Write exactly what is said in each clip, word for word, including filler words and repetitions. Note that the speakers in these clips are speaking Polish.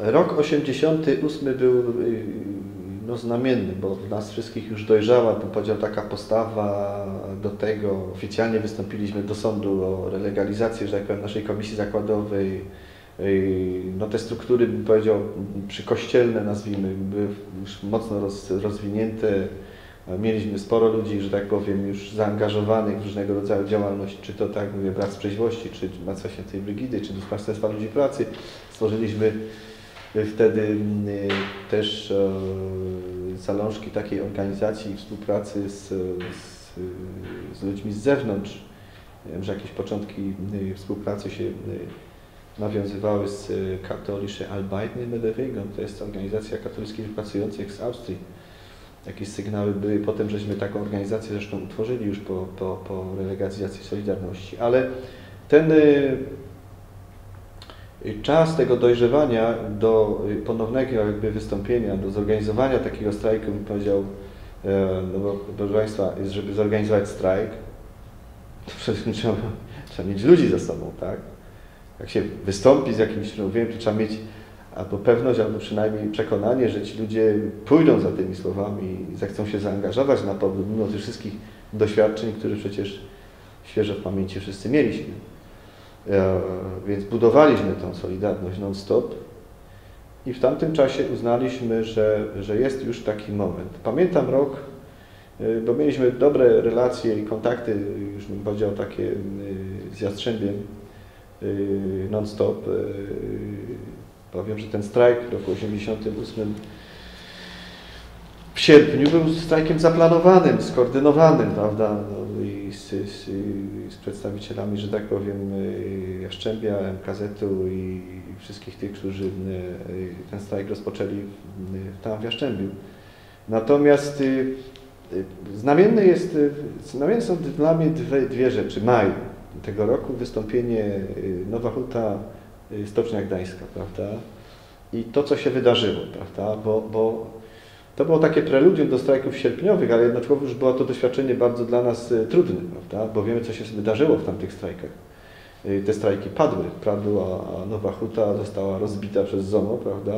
Rok osiemdziesiąty ósmy był no, znamienny, bo w nas wszystkich już dojrzała, bym powiedział, taka postawa do tego. Oficjalnie wystąpiliśmy do sądu o relegalizację, że tak powiem, naszej komisji zakładowej. No, te struktury, bym powiedział, przykościelne, nazwijmy, były już mocno roz, rozwinięte. Mieliśmy sporo ludzi, że tak powiem, już zaangażowanych w różnego rodzaju działalność, czy to, tak mówię, Brat Sprawiedliwości, czy Matka Świętej Brygidy, czy Duszpasterstwa Ludzi Pracy. Stworzyliśmy wtedy też zalążki takiej organizacji i współpracy z, z, z ludźmi z zewnątrz. Wiem, że jakieś początki współpracy się nawiązywały z Katholische Arbeitnehmerbewegung, to jest organizacja katolickich pracujących z Austrii. Jakieś sygnały były, potem żeśmy taką organizację zresztą utworzyli już po, po, po relegalizacji Solidarności, ale ten czas tego dojrzewania do ponownego jakby wystąpienia, do zorganizowania takiego strajku, bym powiedział, no bo, proszę Państwa, jest, żeby zorganizować strajk, to przede wszystkim trzeba, trzeba mieć ludzi ze sobą, tak? Jak się wystąpi z jakimś mówieniem, to trzeba mieć albo pewność, albo przynajmniej przekonanie, że ci ludzie pójdą za tymi słowami i zechcą się zaangażować na powrót, mimo tych wszystkich doświadczeń, które przecież świeżo w pamięci wszyscy mieliśmy. E, więc budowaliśmy tą solidarność non-stop i w tamtym czasie uznaliśmy, że, że jest już taki moment. Pamiętam rok, bo mieliśmy dobre relacje i kontakty, już bym powiedział, takie z Jastrzębiem non-stop. Powiem, że ten strajk w roku osiemdziesiątym ósmym w sierpniu był strajkiem zaplanowanym, skoordynowanym, prawda, no i z, z, z przedstawicielami, że tak powiem, Jastrzębia, M K Z-u i wszystkich tych, którzy ten strajk rozpoczęli tam w Jastrzębiu. Natomiast znamienne jest, znamienne są dla mnie dwie, dwie rzeczy. Maj tego roku, wystąpienie Nowa Huta, Stocznia Gdańska, prawda? I to, co się wydarzyło, prawda? Bo, bo to było takie preludium do strajków sierpniowych, ale jednocześnie już było to doświadczenie bardzo dla nas trudne, prawda? Bo wiemy, co się wydarzyło w tamtych strajkach. Te strajki padły, padła, a Nowa Huta została rozbita przez Z O M O, prawda?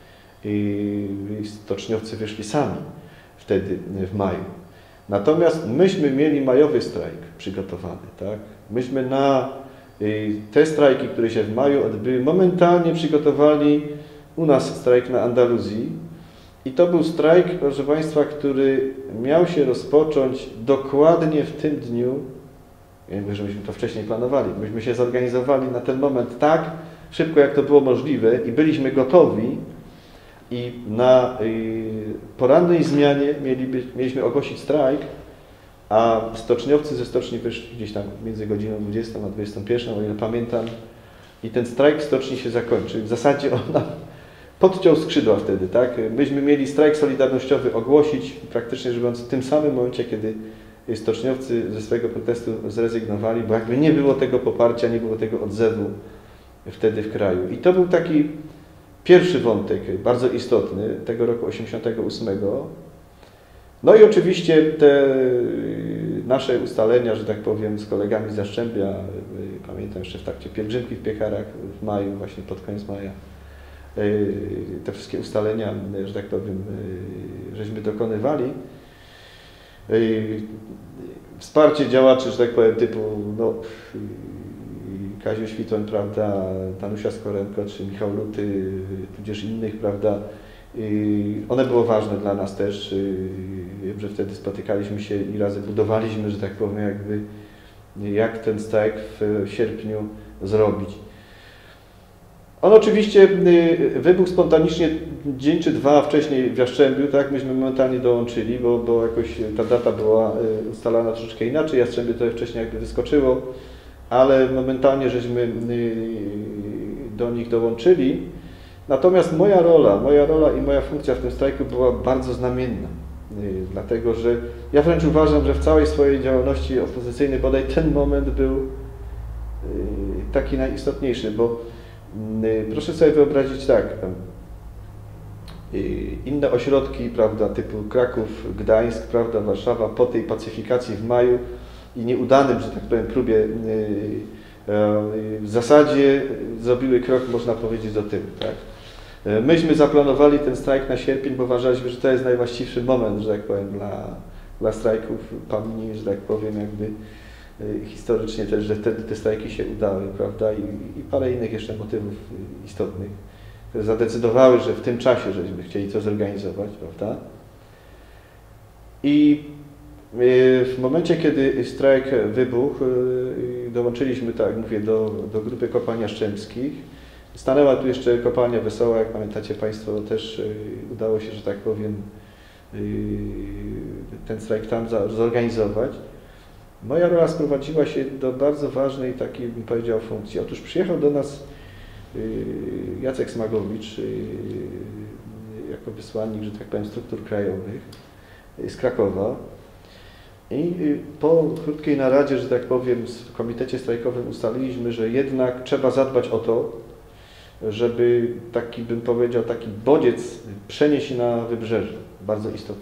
I, i stoczniowcy wyszli sami wtedy w maju. Natomiast myśmy mieli majowy strajk przygotowany, tak? Myśmy na te strajki, które się w maju odbyły, momentalnie przygotowali u nas strajk na Andaluzji i to był strajk, proszę Państwa, który miał się rozpocząć dokładnie w tym dniu, ja mówię, że myśmy to wcześniej planowali, myśmy się zorganizowali na ten moment tak szybko, jak to było możliwe i byliśmy gotowi i na porannej zmianie mieli być, mieliśmy ogłosić strajk, a stoczniowcy ze stoczni wyszli gdzieś tam między godziną dwudziestą a dwudziestą pierwszą, o ile pamiętam, i ten strajk w stoczni się zakończył. W zasadzie on nam podciął skrzydła wtedy, tak? Myśmy mieli strajk solidarnościowy ogłosić praktycznie rzecz biorąc w tym samym momencie, kiedy stoczniowcy ze swojego protestu zrezygnowali, bo jakby nie było tego poparcia, nie było tego odzewu wtedy w kraju. I to był taki pierwszy wątek, bardzo istotny, tego roku osiemdziesiątego ósmego. No i oczywiście te nasze ustalenia, że tak powiem, z kolegami z Jastrzębia, pamiętam jeszcze w trakcie pielgrzymki w Piekarach w maju, właśnie pod koniec maja, te wszystkie ustalenia, że tak powiem, żeśmy dokonywali. Wsparcie działaczy, że tak powiem, typu no, Kaziu Świtoń, prawda, Danusia Skorenko czy Michał Luty, tudzież innych, prawda, one było ważne dla nas też. Wiem, że wtedy spotykaliśmy się i razem budowaliśmy, że tak powiem, jakby jak ten strajk w sierpniu zrobić. On oczywiście wybuchł spontanicznie dzień czy dwa wcześniej w Jastrzębiu, tak, myśmy momentalnie dołączyli, bo, bo jakoś ta data była ustalana troszeczkę inaczej, Jastrzębie trochę wcześniej jakby wyskoczyło, ale momentalnie żeśmy do nich dołączyli. Natomiast moja rola, moja rola i moja funkcja w tym strajku była bardzo znamienna, dlatego że ja wręcz uważam, że w całej swojej działalności opozycyjnej bodaj ten moment był taki najistotniejszy, bo proszę sobie wyobrazić tak, inne ośrodki, prawda, typu Kraków, Gdańsk, prawda, Warszawa po tej pacyfikacji w maju i nieudanym, że tak powiem, próbie w zasadzie zrobiły krok, można powiedzieć, do tyłu, tak? Myśmy zaplanowali ten strajk na sierpień, bo uważaliśmy, że to jest najwłaściwszy moment, że tak powiem, dla, dla strajków. Pamięć, że tak powiem, jakby historycznie też, że wtedy te strajki się udały, prawda? I, i parę innych jeszcze motywów istotnych, które zadecydowały, że w tym czasie żeśmy chcieli to zorganizować, prawda? I w momencie, kiedy strajk wybuchł, dołączyliśmy, tak jak mówię, do, do grupy kopalń Jastrzębskich. Stanęła tu jeszcze kopalnia Wesoła, jak pamiętacie Państwo, też udało się, że tak powiem, ten strajk tam zorganizować. Moja rola sprowadziła się do bardzo ważnej takiej, bym powiedział, funkcji. Otóż przyjechał do nas Jacek Smagowicz jako wysłannik, że tak powiem, struktur krajowych z Krakowa. I po krótkiej naradzie, że tak powiem, w komitecie strajkowym ustaliliśmy, że jednak trzeba zadbać o to, żeby taki, bym powiedział, taki bodziec przenieść na wybrzeże, bardzo istotny.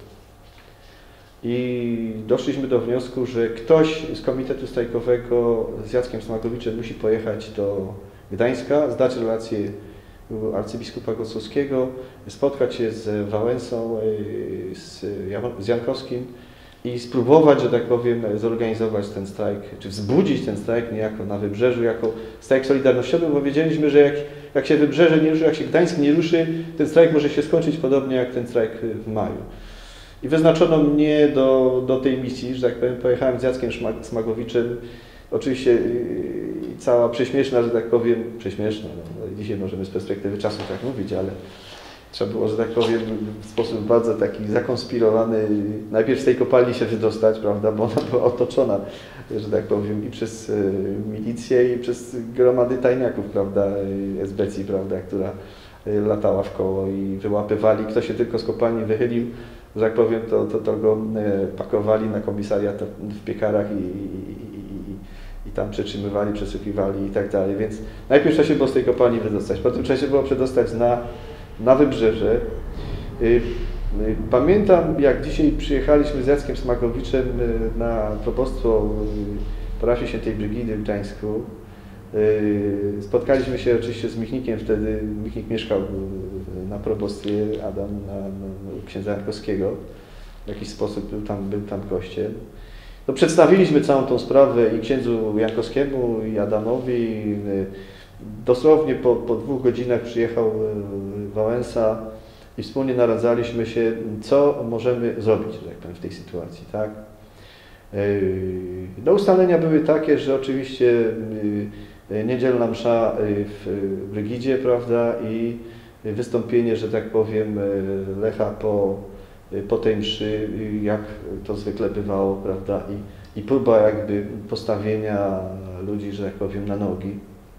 I doszliśmy do wniosku, że ktoś z komitetu strajkowego z Jackiem Smagowiczem musi pojechać do Gdańska, zdać relację u arcybiskupa Gocłowskiego, spotkać się z Wałęsą, z, z Jankowskim i spróbować, że tak powiem, zorganizować ten strajk, czy wzbudzić ten strajk niejako na wybrzeżu jako strajk solidarnościowy, bo wiedzieliśmy, że jak, jak się wybrzeże nie ruszy, jak się Gdańsk nie ruszy, ten strajk może się skończyć podobnie jak ten strajk w maju. I wyznaczono mnie do, do tej misji, że tak powiem, pojechałem z Jackiem Smagowiczem, oczywiście yy, cała prześmieszna, że tak powiem, prześmieszna, no, dzisiaj możemy z perspektywy czasu tak mówić, ale trzeba było, że tak powiem, w sposób bardzo taki zakonspirowany, najpierw z tej kopalni się wydostać, prawda, bo ona była otoczona, że tak powiem, i przez y, milicję, i przez gromady tajniaków, prawda, esbecji, prawda, która y, latała w koło i wyłapywali, kto się tylko z kopalni wychylił, że tak powiem, to, to, to go y, pakowali na komisariat w piekarach i, i, i, i tam przetrzymywali, przesłuchiwali i tak dalej, więc najpierw trzeba się było z tej kopalni wydostać, potem trzeba się było przedostać na na wybrzeże. Pamiętam, jak dzisiaj przyjechaliśmy z Jackiem Smagowiczem na probostwo parafii Świętej Brygidy w Gdańsku. Spotkaliśmy się oczywiście z Michnikiem wtedy. Michnik mieszkał na probostwie, Adam na, na, na księdza Jankowskiego. W jakiś sposób był tam, był tam gościem. No, przedstawiliśmy całą tą sprawę i księdzu Jankowskiemu, i Adamowi. Dosłownie po, po dwóch godzinach przyjechał Wałęsa i wspólnie naradzaliśmy się, co możemy zrobić, że tak powiem, w tej sytuacji, tak? No, ustalenia były takie, że oczywiście niedzielna msza w Brygidzie, prawda, i wystąpienie, że tak powiem, Lecha po, po tej mszy, jak to zwykle bywało, prawda, i, i próba jakby postawienia ludzi, że tak powiem, na nogi.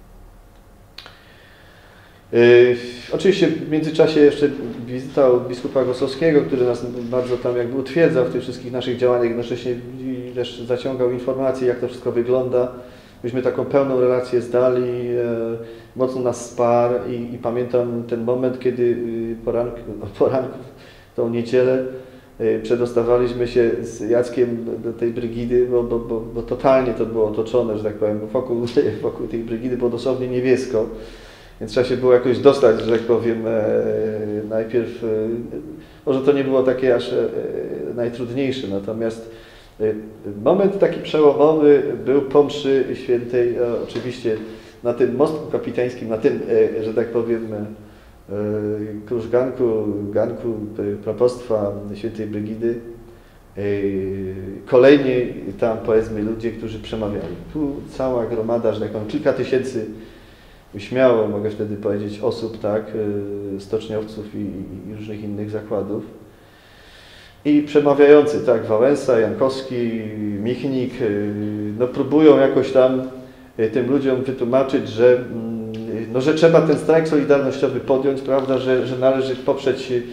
Yy, oczywiście w międzyczasie jeszcze wizyta u biskupa Gocłowskiego, który nas bardzo tam jakby utwierdzał w tych wszystkich naszych działaniach, jednocześnie też zaciągał informacje, jak to wszystko wygląda. Myśmy taką pełną relację zdali, yy, mocno nas wsparł i, i pamiętam ten moment, kiedy yy, poranku, poranku, tą niedzielę yy, przedostawaliśmy się z Jackiem do tej Brygidy, bo, bo, bo, bo totalnie to było otoczone, że tak powiem, wokół, wokół tej Brygidy było dosłownie niebiesko. Więc trzeba się było jakoś dostać, że tak powiem, e, najpierw, e, może to nie było takie aż e, najtrudniejsze, natomiast e, moment taki przełomowy był po mszy świętej, e, oczywiście na tym mostku kapitańskim, na tym, e, że tak powiem, e, krużganku, ganku propostwa Świętej Brygidy. E, kolejni tam, powiedzmy, ludzie, którzy przemawiali. Tu cała gromada, że tak powiem, kilka tysięcy śmiało, mogę wtedy powiedzieć, osób, tak, stoczniowców i, i różnych innych zakładów. I przemawiający, tak, Wałęsa, Jankowski, Michnik, no próbują jakoś tam tym ludziom wytłumaczyć, że, no, że trzeba ten strajk solidarnościowy podjąć, prawda, że, że należy poprzeć yy,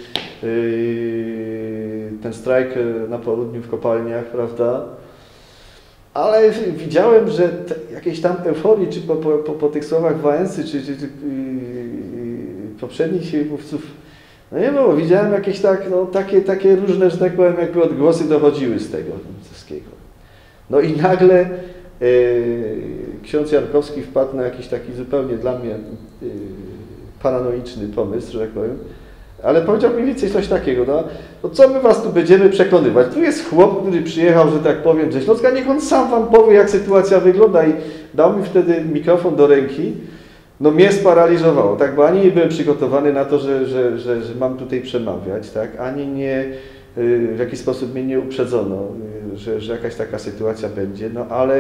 ten strajk na południu w kopalniach, prawda. Ale widziałem, że te, jakiejś tam euforii, czy po, po, po, po tych słowach Wałęsy, czy, czy, czy yy, poprzednich mówców, no nie było. Widziałem jakieś tak, no, takie, takie różne, że tak powiem, jakby odgłosy dochodziły z tego wszystkiego. No i nagle yy, ksiądz Jankowski wpadł na jakiś taki zupełnie dla mnie yy, paranoiczny pomysł, że tak powiem, ale powiedział mniej więcej coś takiego, no, no co my was tu będziemy przekonywać? Tu jest chłop, który przyjechał, że tak powiem, ze Śląska, niech on sam wam powie, jak sytuacja wygląda i dał mi wtedy mikrofon do ręki. No mnie sparaliżowało, tak, bo ani nie byłem przygotowany na to, że, że, że, że mam tutaj przemawiać, tak, ani nie, w jakiś sposób mnie nie uprzedzono, że, że jakaś taka sytuacja będzie, no ale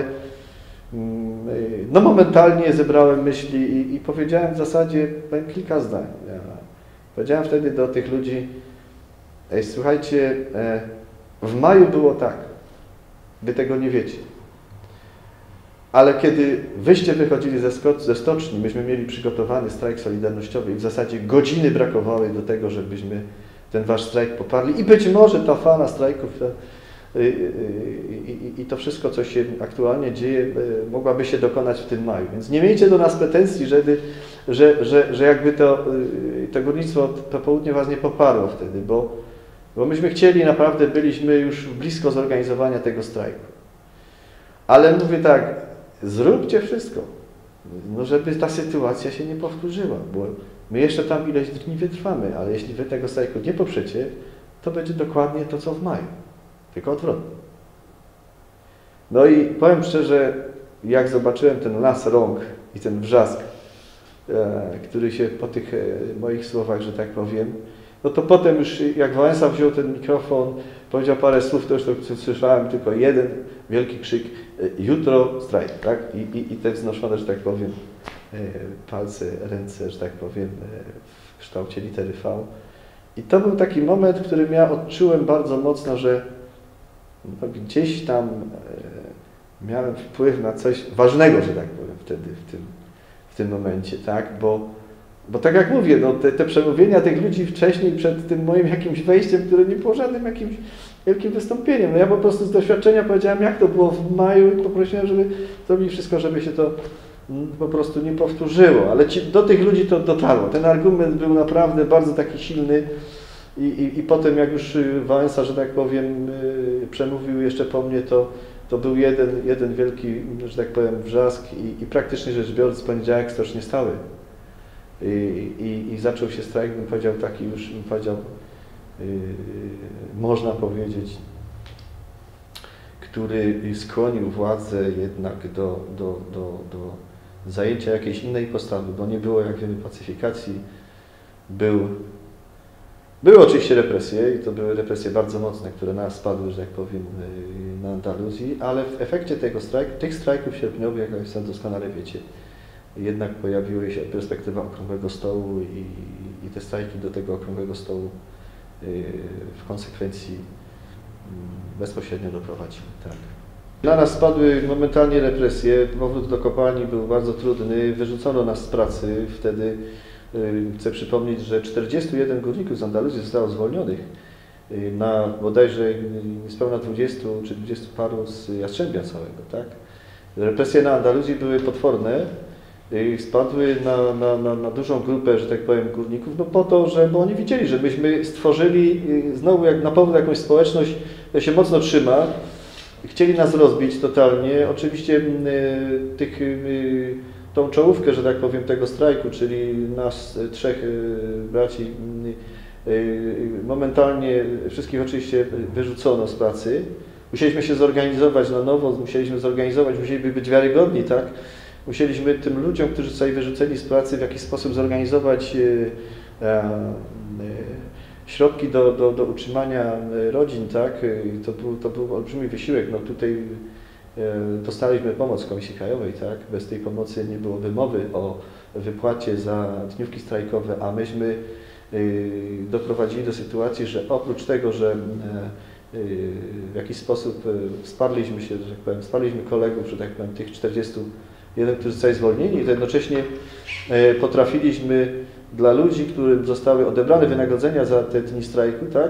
no momentalnie zebrałem myśli i, i powiedziałem w zasadzie powiem, kilka zdań. Ja powiedziałem wtedy do tych ludzi, ej, słuchajcie, w maju było tak, wy tego nie wiecie. Ale kiedy wyście wychodzili ze, ze stoczni, myśmy mieli przygotowany strajk solidarnościowy i w zasadzie godziny brakowały do tego, żebyśmy ten wasz strajk poparli i być może ta fala strajków i, i, i, i to wszystko, co się aktualnie dzieje, mogłaby się dokonać w tym maju. Więc nie miejcie do nas pretensji, żeby, że, że, że jakby to, to górnictwo, to południe was nie poparło wtedy, bo, bo myśmy chcieli, naprawdę byliśmy już blisko zorganizowania tego strajku. Ale mówię tak, zróbcie wszystko, no żeby ta sytuacja się nie powtórzyła, bo my jeszcze tam ileś dni wytrwamy, ale jeśli wy tego strajku nie poprzecie, to będzie dokładnie to, co w maju, tylko odwrotnie. No i powiem szczerze, jak zobaczyłem ten las rąk i ten wrzask, e, który się po tych e, moich słowach, że tak powiem, no to potem już jak Wałęsa wziął ten mikrofon, powiedział parę słów, to już to słyszałem tylko jeden wielki krzyk, jutro strajk, tak? I, i, i te wznoszone, że tak powiem, palce, ręce, że tak powiem, w kształcie litery V. I to był taki moment, w którym ja odczułem bardzo mocno, że no, gdzieś tam miałem wpływ na coś ważnego, że tak powiem, wtedy, w tym, w tym momencie, tak? Bo Bo tak jak mówię, no te, te przemówienia tych ludzi wcześniej, przed tym moim jakimś wejściem, które nie było żadnym jakimś wielkim wystąpieniem. No ja po prostu z doświadczenia powiedziałem, jak to było w maju i poprosiłem, żeby zrobili wszystko, żeby się to po prostu nie powtórzyło. Ale ci, do tych ludzi to dotarło. Ten argument był naprawdę bardzo taki silny i, i, i potem jak już Wałęsa, że tak powiem, przemówił jeszcze po mnie, to, to był jeden, jeden wielki, że tak powiem, wrzask i, i praktycznie rzecz biorąc poniedziałek stocznie stały. I, i, i zaczął się strajk, bym powiedział taki już, bym powiedział, yy, można powiedzieć, który skłonił władzę jednak do, do, do, do zajęcia jakiejś innej postawy, bo nie było, jak wiemy, pacyfikacji. Był, były oczywiście represje i to były represje bardzo mocne, które nas spadły, że tak powiem, na Andaluzji, ale w efekcie tego strajku, tych strajków sierpniowych, jak Państwo doskonale wiecie, jednak pojawiła się perspektywa okrągłego stołu i, i te strajki do tego okrągłego stołu w konsekwencji bezpośrednio doprowadziły. Tak. Na nas spadły momentalnie represje, powrót do kopalni był bardzo trudny, wyrzucono nas z pracy. Wtedy chcę przypomnieć, że czterdziestu jeden górników z Andaluzji zostało zwolnionych na bodajże niespełna dwudziestu czy dwudziestu paru z Jastrzębia całego. Tak? Represje na Andaluzji były potworne. Spadły na, na, na, na dużą grupę, że tak powiem, górników, no po to, że bo oni widzieli, że myśmy stworzyli znowu jak na powrót jakąś społeczność, która się mocno trzyma. Chcieli nas rozbić totalnie. Oczywiście tych, tą czołówkę, że tak powiem, tego strajku, czyli nas trzech braci, momentalnie wszystkich oczywiście wyrzucono z pracy. Musieliśmy się zorganizować na nowo, musieliśmy zorganizować, musieliśmy być wiarygodni, tak? Musieliśmy tym ludziom, którzy zostali wyrzuceni z pracy, w jakiś sposób zorganizować e, e, środki do, do, do utrzymania rodzin, tak? I to był, to był olbrzymi wysiłek. No tutaj e, dostaliśmy pomoc Komisji Krajowej, tak? Bez tej pomocy nie byłoby mowy o wypłacie za dniówki strajkowe, a myśmy e, doprowadzili do sytuacji, że oprócz tego, że e, w jakiś sposób wsparliśmy się, że tak powiem, wsparliśmy kolegów, że tak powiem, tych czterdziestu jeden, którzy zostali zwolnieni, i jednocześnie potrafiliśmy dla ludzi, którym zostały odebrane wynagrodzenia za te dni strajku, tak,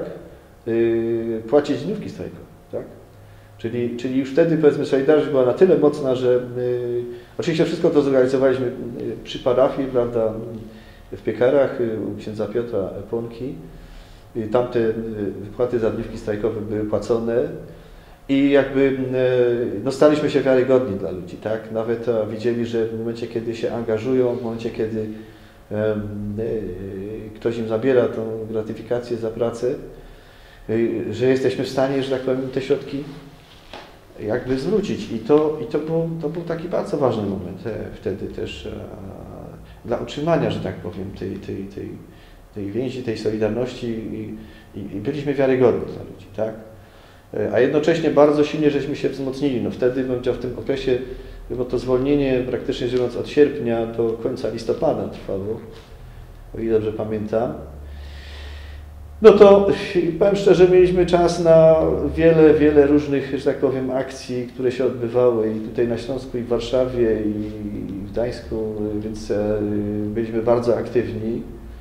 płacić dniówki strajkowe, tak. Czyli, czyli już wtedy, powiedzmy, solidarność była na tyle mocna, że y, oczywiście wszystko to zorganizowaliśmy przy parafii, prawda, w Piekarach, u księdza Piotra Ponki. I tamte wypłaty za dniówki strajkowe były płacone i jakby no, staliśmy się wiarygodni dla ludzi, tak? Nawet widzieli, że w momencie, kiedy się angażują, w momencie, kiedy ktoś im zabiera tą gratyfikację za pracę, że jesteśmy w stanie, że tak powiem, te środki jakby zwrócić. I to, i to, był, to był taki bardzo ważny moment wtedy też dla utrzymania, że tak powiem, tej, tej, tej, tej więzi, tej solidarności i, i, i byliśmy wiarygodni dla ludzi, tak? A jednocześnie bardzo silnie żeśmy się wzmocnili. No wtedy, bym powiedział, w tym okresie, bo to zwolnienie praktycznie żyjąc od sierpnia do końca listopada trwało, o ile dobrze pamiętam. No to powiem szczerze, mieliśmy czas na wiele, wiele różnych, że tak powiem, akcji, które się odbywały i tutaj na Śląsku, i w Warszawie, i w Gdańsku, więc byliśmy bardzo aktywni.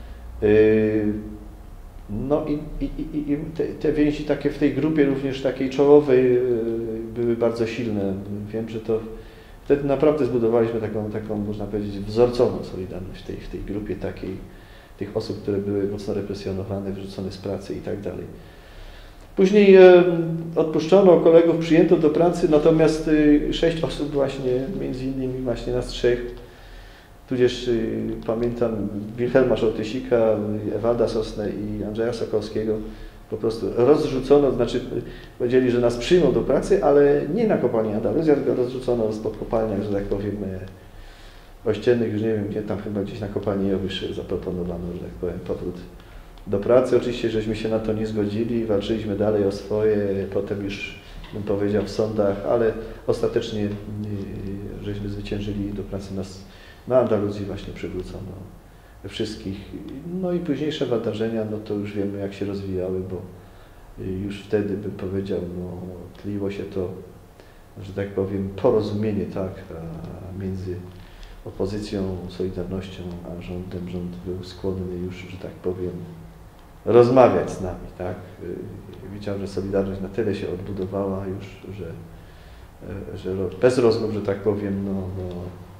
No i, i, i te, te więzi takie w tej grupie również takiej czołowej były bardzo silne. Wiem, że to wtedy naprawdę zbudowaliśmy taką, taką można powiedzieć, wzorcową solidarność w tej, w tej grupie takiej, tych osób, które były mocno represjonowane, wyrzucone z pracy i tak dalej. Później e, odpuszczono kolegów, przyjęto do pracy, natomiast e, sześć osób właśnie, między innymi właśnie nas trzech, tudzież y, pamiętam Wilhelma Żołtysika, Ewalda Sosnę i Andrzeja Sokolskiego, po prostu rozrzucono, znaczy powiedzieli, że nas przyjmą do pracy, ale nie na kopalni Andaluzja, tylko rozrzucono spod kopalniach, że tak powiem, ościennych, już nie wiem gdzie, tam chyba gdzieś na kopalni Jowyszy zaproponowano, że tak powiem, powrót do pracy. Oczywiście, żeśmy się na to nie zgodzili, walczyliśmy dalej o swoje, potem już bym powiedział w sądach, ale ostatecznie y, żeśmy zwyciężyli, do pracy nas na Andaluzji właśnie przywrócono wszystkich. No i późniejsze wydarzenia, no to już wiemy, jak się rozwijały, bo już wtedy bym powiedział, no tliło się to, że tak powiem, porozumienie, tak, między opozycją, Solidarnością, a rządem. Rząd był skłonny już, że tak powiem, rozmawiać z nami, tak. Widział, że Solidarność na tyle się odbudowała już, że, że bez rozmów, że tak powiem, no, no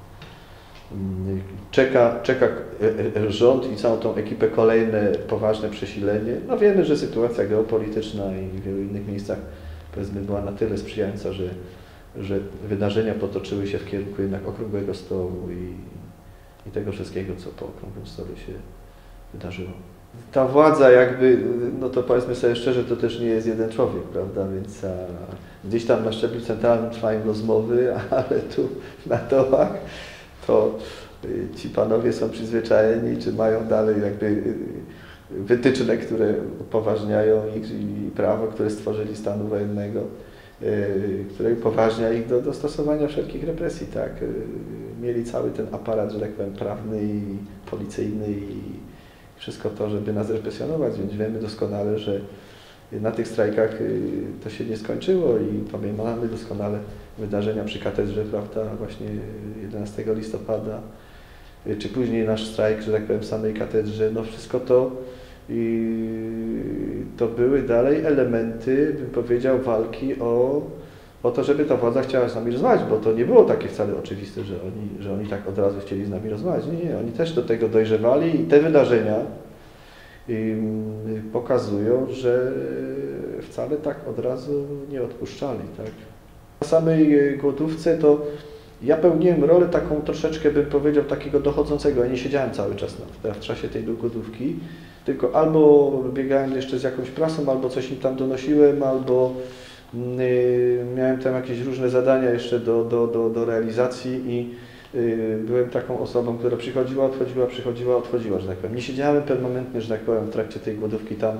Czeka, czeka rząd i całą tą ekipę kolejne poważne przesilenie. No wiemy, że sytuacja geopolityczna i w wielu innych miejscach, powiedzmy, była na tyle sprzyjająca, że, że wydarzenia potoczyły się w kierunku jednak okrągłego stołu i, i tego wszystkiego, co po okrągłym stole się wydarzyło. Ta władza jakby, no to powiedzmy sobie szczerze, to też nie jest jeden człowiek, prawda, więc a, gdzieś tam na szczeblu centralnym trwają rozmowy, ale tu na dołach to ci panowie są przyzwyczajeni, czy mają dalej jakby wytyczne, które upoważniają ich i prawo, które stworzyli stanu wojennego, które upoważnia ich do, do stosowania wszelkich represji, tak. Mieli cały ten aparat, że tak powiem, prawny i policyjny i wszystko to, żeby nas represjonować, więc wiemy doskonale, że na tych strajkach to się nie skończyło i pamiętamy doskonale wydarzenia przy katedrze, prawda, właśnie jedenastego listopada, czy później nasz strajk, że tak powiem, w samej katedrze, no wszystko to i to były dalej elementy, bym powiedział, walki o, o to, żeby ta władza chciała z nami rozmawiać, bo to nie było takie wcale oczywiste, że oni, że oni tak od razu chcieli z nami rozmawiać. Nie, nie, oni też do tego dojrzewali i te wydarzenia i pokazują, że wcale tak od razu nie odpuszczali, tak. Na samej głodówce to ja pełniłem rolę taką troszeczkę, bym powiedział, takiego dochodzącego. Ja nie siedziałem cały czas na, w czasie tej głodówki, tylko albo biegałem jeszcze z jakąś prasą, albo coś im tam donosiłem, albo y, miałem tam jakieś różne zadania jeszcze do, do, do, do realizacji i y, byłem taką osobą, która przychodziła, odchodziła, przychodziła, odchodziła, że tak powiem. Nie siedziałem permanentnie, że tak powiem, w trakcie tej głodówki tam y,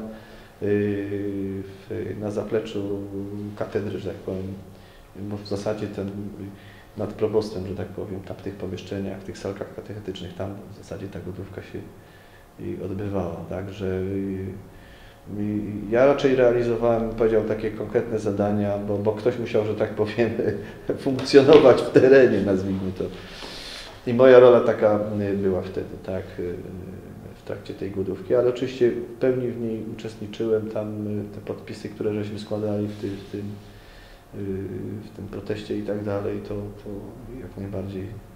w, na zapleczu katedry, że tak powiem, bo w zasadzie ten nad probostem, że tak powiem, tam w tych pomieszczeniach, w tych salkach katechetycznych, tam w zasadzie ta głodówka się odbywała, także ja raczej realizowałem, powiedział, takie konkretne zadania, bo, bo ktoś musiał, że tak powiem, funkcjonować w terenie, nazwijmy to. I moja rola taka była wtedy, tak, w trakcie tej głodówki, ale oczywiście w pełni w niej uczestniczyłem, tam te podpisy, które żeśmy składali w, ty, w tym w tym proteście i tak dalej, to, to jak najbardziej